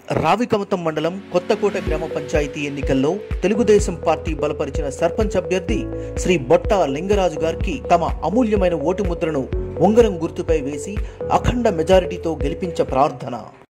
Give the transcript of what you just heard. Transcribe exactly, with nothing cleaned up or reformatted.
రావికమతం మండలం కొత్తకోట గ్రామ పంచాయతీ ఎన్నికల్లో తెలుగుదేశం పార్టీ బలపరిచిన సర్పంచ్ అభ్యర్థి శ్రీ బొట్టా లింగరాజు గారికి తమ అమూల్యమైన ఓటు ముద్రను ఉంగరం గుర్తుపై వేసి అఖండ మెజారిటీతో గెలిపించ ప్రార్థన.